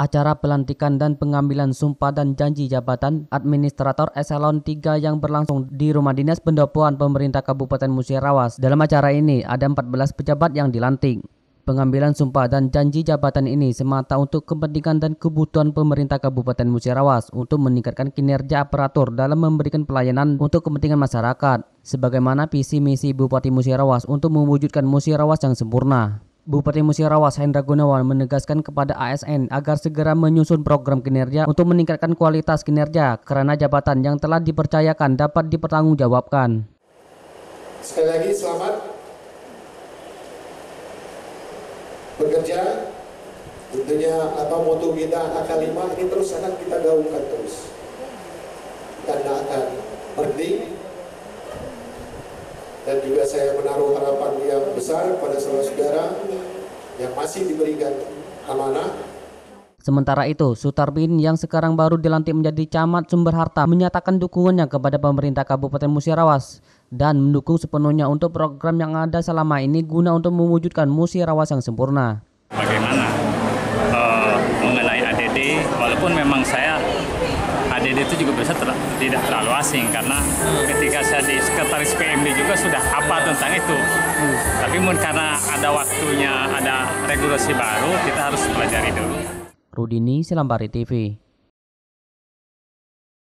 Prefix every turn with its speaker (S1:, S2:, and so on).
S1: Acara pelantikan dan pengambilan sumpah dan janji jabatan Administrator Eselon 3 yang berlangsung di Rumah Dinas Pendopoan Pemerintah Kabupaten Musirawas. Dalam acara ini ada 14 pejabat yang dilantik. Pengambilan sumpah dan janji jabatan ini semata untuk kepentingan dan kebutuhan pemerintah Kabupaten Musirawas untuk meningkatkan kinerja aparatur dalam memberikan pelayanan untuk kepentingan masyarakat. Sebagaimana visi misi Bupati Musirawas untuk mewujudkan Musirawas yang sempurna. Bupati Musirawas Hendra Gunawan menegaskan kepada ASN agar segera menyusun program kinerja untuk meningkatkan kualitas kinerja karena jabatan yang telah dipercayakan dapat dipertanggungjawabkan.
S2: Sekali lagi selamat bekerja. Tentunya moto kita AK5 ini terus akan kita gaungkan terus. Kita tidak akan berhenti. Dan juga saya menaruh harapan yang besar pada saudara-saudara yang masih diberikan amanah.
S1: Sementara itu, Sutarbin yang sekarang baru dilantik menjadi Camat Sumber Harta menyatakan dukungannya kepada pemerintah Kabupaten Musirawas dan mendukung sepenuhnya untuk program yang ada selama ini guna untuk mewujudkan Musirawas yang sempurna.
S3: Bagaimana mengenai ADD, walaupun memang saya ADD itu juga bisa tidak terlalu asing karena ketika saya di Sekretaris PMD juga sudah apa tentang itu. Tapi karena ada waktunya, ada regulasi baru, kita harus pelajari dulu.
S1: Rudini, Silambari TV.